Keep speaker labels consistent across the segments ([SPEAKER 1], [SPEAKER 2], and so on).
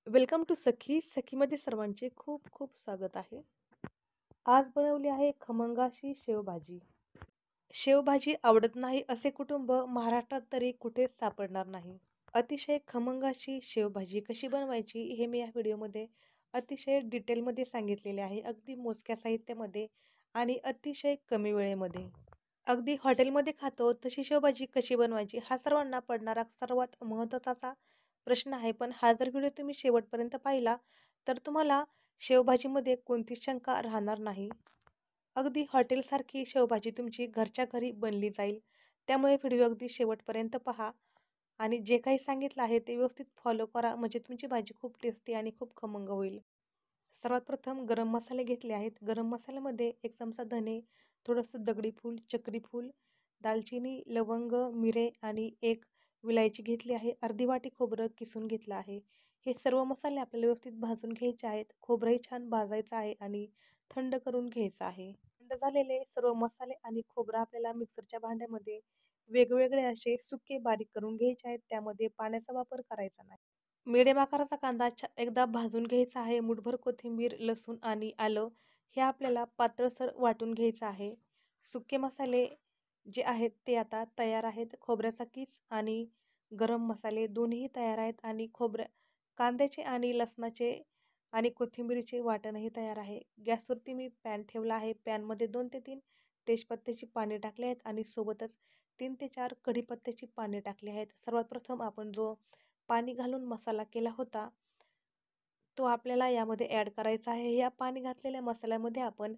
[SPEAKER 1] Welcome to सखीमध्ये सर्वांचे खूप खूप स्वागत आहे. आज बनवली आहे खमंग अशी शेवभाजी. शेवभाजी आवडत नाही असे कुटुंब महाराष्ट्रात तरी कुठेच सापडणार नाही. अतिशय खमंग अशी शेवभाजी कशी बनवायची हे मी या व्हिडिओमध्ये अतिशय डिटेलमध्ये सांगितलेले आहे. अगदी मोजक्या साहित्यामध्ये आणि अतिशय कमी वेळेमध्ये. अगदी हॉटेलमध्ये खातो तशी शेवभाजी कशी बनवायची हा सर्वांना पडणारा सर्वात महत्त्वाचा प्रश्न आहे. पण हा जर व्हिडिओ तुम्ही शेवटपर्यंत पाहिला तर तुम्हाला शेवभाजीमध्ये कोणतीच शंका राहणार नाही. अगदी हॉटेलसारखी शेवभाजी तुमची घरच्या घरी बनली जाईल. त्यामुळे व्हिडिओ अगदी शेवटपर्यंत पहा आणि जे काही सांगितलं आहे ते व्यवस्थित फॉलो करा म्हणजे तुमची भाजी खूप टेस्टी आणि खूप खमंग होईल. सर्वात प्रथम गरम मसाले घेतले आहेत. गरम मसाल्यामध्ये 1 चमचा धने, थोडंसं दगडी फूल, चक्री फूल, दालचिनी, लवंग, मिरे आणि 1 विलायची घेतली आहे. अर्धी वाटी खोबरं किसून घेतलं आहे. हे सर्व मसाले आपल्याला व्यवस्थित भाजून घ्यायचे आहेत. खोबरंही छान भाजायचं आहे आणि थंड करून घ्यायचं आहे. थंड झालेले सर्व मसाले आणि खोबरं आपल्याला मिक्सरच्या भांड्यामध्ये वेगवेगळे असे सुके बारीक करून घ्यायचे आहेत. त्यामध्ये पाण्याचा वापर करायचा नाही. मिडियम आकाराचा कांदा एकदा भाजून घ्यायचा आहे. मूठभर कोथिंबीर, लसूण आणि आलं हे आपल्याला पातळसर वाटून घ्यायचं आहे. सुके मसाले जे आहेत ते आता तयार आहेत. खोबऱ्याचा किस आणि गरम मसाले दोन्ही तयार आहेत आणि कांद्याचे आणि लसणाचे आणि कोथिंबीरीचे वाटणही तयार आहे. गॅसवरती मी पॅन ठेवला आहे. पॅनमध्ये 2 ते 3 तेजपत्त्याची पाने टाकली आहेत आणि सोबतच 3 ते 4 कढीपत्त्याची पाने टाकली आहेत. सर्वात प्रथम आपण जो पाणी घालून मसाला केला होता, तो आपल्याला यामध्ये ॲड करायचा आहे. या पाणी घातलेल्या मसाल्यामध्ये आपण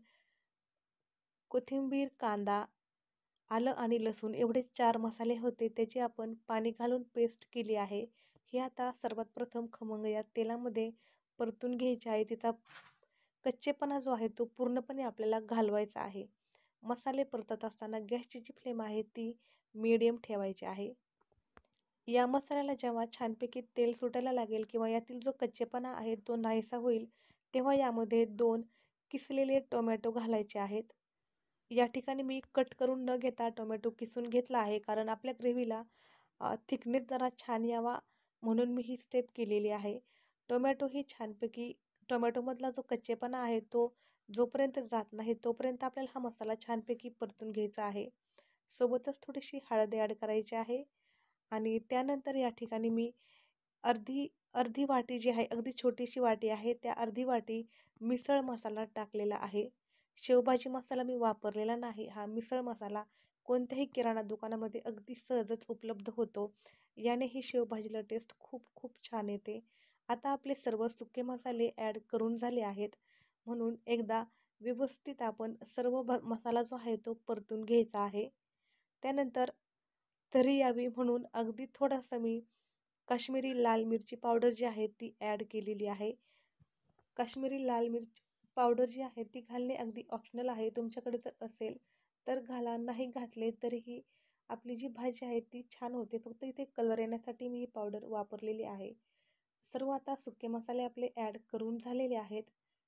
[SPEAKER 1] कोथिंबीर, कांदा, आलं आणि लसूण एवढे 4 मसाले होते. त्याची आपण पाणी घालून पेस्ट केली आहे. हे आता सर्वात प्रथम खमंग या तेलामध्ये परतून घ्यायचे आहे. तिचा कच्चेपणा जो आहे तो पूर्णपणे आपल्याला घालवायचा आहे. मसाले परतत असताना गॅसची जी फ्लेम आहे ती मीडियम ठेवायची आहे. या मसाल्याला जेव्हा छानपैकी तेल सुटायला लागेल किंवा यातील जो कच्चेपणा आहे तो नाहीसा होईल, तेव्हा यामध्ये 2 किसलेले टोमॅटो घालायचे आहेत. या ठिकाणी मी कट करून न घेता टोमॅटो किसून घेतला आहे, कारण आपल्या ग्रेव्हीला थिकनेस जरा छान यावा म्हणून मी ही स्टेप केलेली आहे. टोमॅटो ही छानपैकी टोमॅटोमधला जो कच्चेपणा आहे तो जोपर्यंत जात नाही तोपर्यंत आपल्याला हा मसाला छानपैकी परतून घ्यायचा आहे. सोबतच थोडीशी हळद ॲड करायची आहे आणि त्यानंतर या ठिकाणी मी अर्धी अर्धी वाटी जी आहे, अगदी छोटीशी वाटी आहे, त्या अर्धी वाटी मिसळ मसाला टाकलेला आहे. शेवभाजी मसाला मी वापरलेला नाही. हा मिसळ मसाला कोणत्याही किराणा दुकानामध्ये अगदी सहजच उपलब्ध होतो. याने ही शेवभाजीला टेस्ट खूप खूप छान येते. आता आपले सर्व सुके मसाले ॲड करून झाले आहेत. म्हणून एकदा व्यवस्थित आपण सर्व मसाला जो आहे तो परतून घ्यायचा आहे. त्यानंतर तरी यावी म्हणून अगदी थोडासा मी काश्मीरी लाल मिरची पावडर जी आहे ती ॲड केलेली आहे. काश्मीरी लाल मिर्च पावडर जी आहे ती घालणे अगदी ऑप्शनल आहे. तुमच्याकडे जर असेल तर घाला, नाही घातले तरीही आपली जी भाजी आहे ती छान होते. फक्त इथे कलर येण्यासाठी मी ही पावडर वापरलेली आहे. सर्व आता सुके मसाले आपले ॲड करून झालेले आहेत.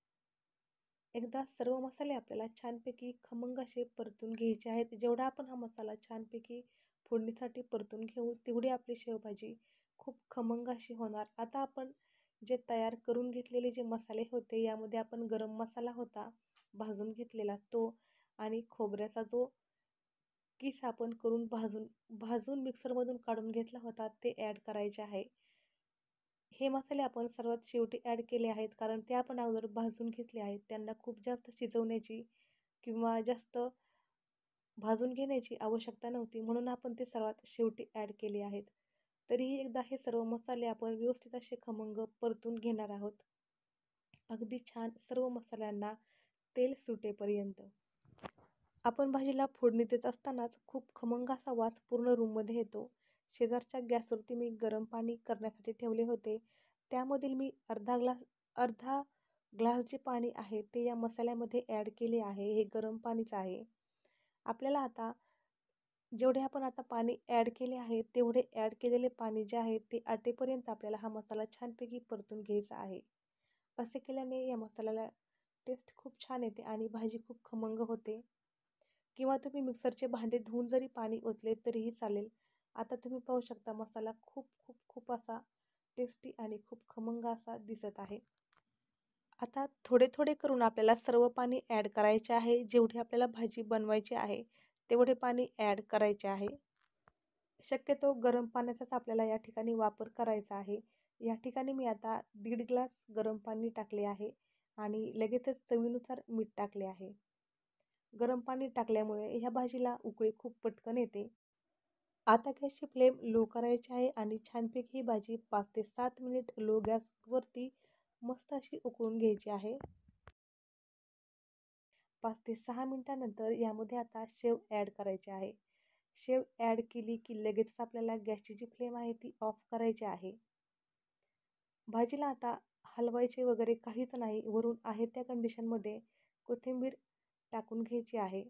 [SPEAKER 1] एकदा सर्व मसाले आपल्याला छानपैकी खमंग असे परतून घ्यायचे आहेत. जेवढा आपण हा मसाला छानपैकी फोडणीसाठी परतून घेऊ तेवढी आपली शेवभाजी खूप खमंग अशी होणार. आता आपण जे तयार करून घेतलेले जे मसाले होते यामध्ये आपण गरम मसाला होता भाजून घेतलेला तो आणि खोबऱ्याचा जो किस आपण करून भाजून मिक्सरमधून काढून घेतला होता ते ॲड करायचे आहे. हे मसाले आपण सर्वात शेवटी ॲड केले आहेत, कारण ते आपण अगोदर भाजून घेतले आहेत. त्यांना खूप जास्त शिजवण्याची किंवा जास्त भाजून घेण्याची आवश्यकता नव्हती, म्हणून आपण ते सर्वात शेवटी ॲड केले आहेत. तरीही एकदा हे सर्व मसाले आपण व्यवस्थित असे खमंग परतून घेणार आहोत. अगदी छान सर्व मसाल्यांना तेल सुटेपर्यंत. आपण भाजीला फोडणी देत असतानाच खूप खमंग असा वास पूर्ण रूममध्ये येतो. शेजारच्या गॅसवरती मी गरम पाणी करण्यासाठी ठेवले होते. त्यामधील मी अर्धा ग्लास जे पाणी आहे ते या मसाल्यामध्ये ॲड केले आहे. हे गरम पाणीच आहे. आपल्याला आता जेवढे आपण आता पाणी ॲड केले आहे तेवढे ॲड केलेले पाणी जे आहे ते आटेपर्यंत आपल्याला हा मसाला छानपैकी परतून घ्यायचा आहे. असे केल्याने या मसाल्याला टेस्ट खूप छान येते आणि भाजी खूप खमंग होते. किंवा तुम्ही मिक्सरचे भांडे धुवून जरी पाणी ओतले तरीही चालेल. आता तुम्ही पाहू शकता मसाला खूप खूप खूप असा टेस्टी आणि खूप खमंग असा दिसत आहे. आता थोडे थोडे करून आपल्याला सर्व पाणी ॲड करायचे आहे. जेवढी आपल्याला भाजी बनवायची आहे तेवढे पाणी ॲड करायचे आहे. शक्यतो गरम पाण्याचाच आपल्याला या ठिकाणी वापर करायचा आहे. या ठिकाणी मी आता 1.5 ग्लास गरम पाणी टाकले आहे आणि लगेचच चवीनुसार मीठ टाकले आहे. गरम पाणी टाकल्यामुळे ह्या भाजीला उकळी खूप पटकन येते. आता गॅसची फ्लेम लो करायची आहे आणि छानपैकी ही भाजी 5 ते 7 मिनिट लो गॅसवरती मस्त अशी उकळून घ्यायची आहे. 5 ते 6 मिनिटानंतर यामध्ये आता शेव ॲड करायची आहे. शेव ॲड केली की लगेचच आपल्याला गॅसची जी फ्लेम आहे ती ऑफ करायची आहे. भाजीला आता हलवायचे वगैरे काहीच नाही. वरून आहे त्या कंडिशनमध्ये कोथिंबीर टाकून घ्यायची आहे.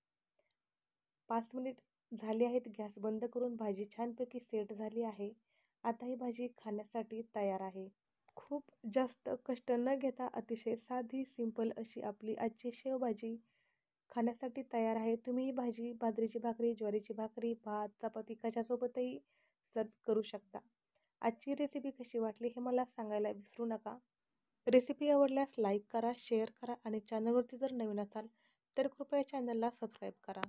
[SPEAKER 1] 5 मिनिट झाली आहेत. गॅस बंद करून भाजी छानपैकी सेट झाली आहे. आता ही भाजी खाण्यासाठी तयार आहे. खूप जास्त कष्ट न घेता अतिशय साधी सिंपल अशी आपली आजची शेवभाजी खाण्यासाठी तयार आहे. तुम्ही ही भाजी बाजरीची भाकरी, ज्वारीची भाकरी, भात, चपाती कशासोबतही सर्व करू शकता. आजची रेसिपी कशी वाटली हे मला सांगायला विसरू नका. रेसिपी आवडल्यास लाईक करा, शेअर करा आणि चॅनलवरती जर नवीन असाल तर कृपया चॅनलला सबस्क्राईब करा.